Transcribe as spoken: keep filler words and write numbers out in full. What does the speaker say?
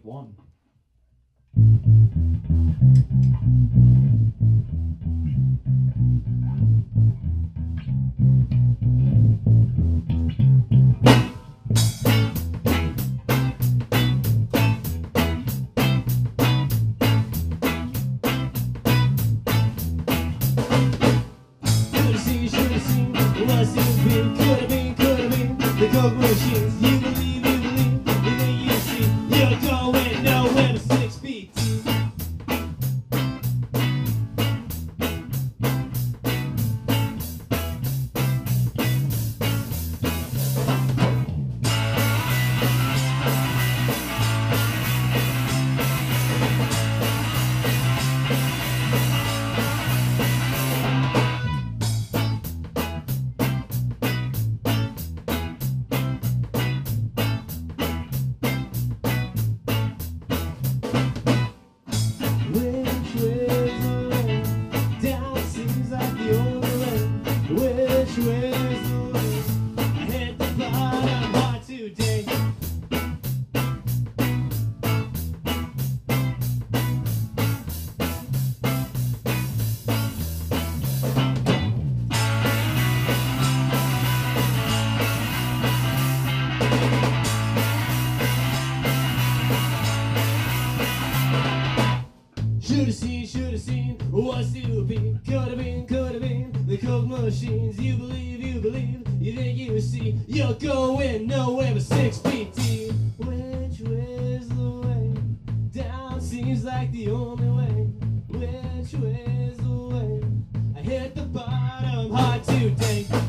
one. Should've seen, should've seen, what's it been? Could've been, could've been, the Coke machines. You believe, you believe, and then you see, you're going nowhere but six feet deep. Which way's the way? I hit the bottom hard today. Should've seen, should've seen, what's to be? Could've been, could've been, the Coke machines. You believe, you believe, you think you see, you're going nowhere but six feet deep. Which way's the way? Down seems like the only way. Which way's the way? I hit the bottom hard today.